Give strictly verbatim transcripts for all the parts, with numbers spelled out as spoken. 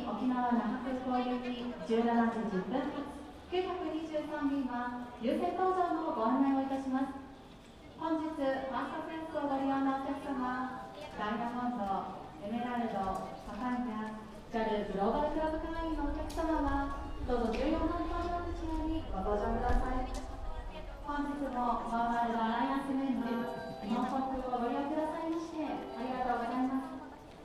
沖縄那覇空港行きじゅうしちじじゅっぷん発きゅうひゃくにじゅうさん便は優先搭乗のご案内をいたします。本日ファーストクラスをご利用のお客様、ダイヤモンド、エメラルド、パパイヤ、ジャル グローバルクラブ会員のお客様はどうぞじゅうよんばん搭乗口よりご搭乗ください。本日もワールドアライアンスメンバー日本航空をご利用くださいましてありがとうございます。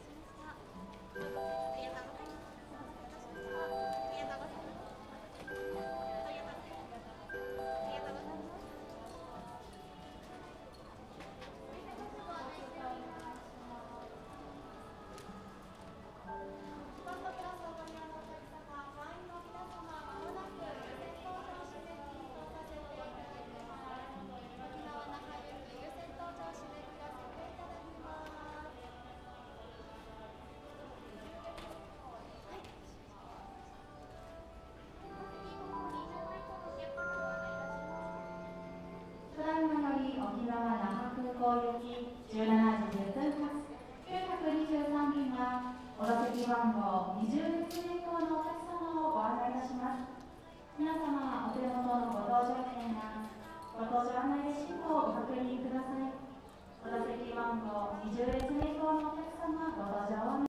沖縄那覇空港行きじゅうしちじじゅっぷん発きゅうひゃくにじゅうさん便はお座席番号にじゅう列目以降のお客様をご案内いたします。皆様お手元のご搭乗券やご搭乗案内レシートをご確認ください。お座席番号にじゅう列目以降のお客様ご搭乗を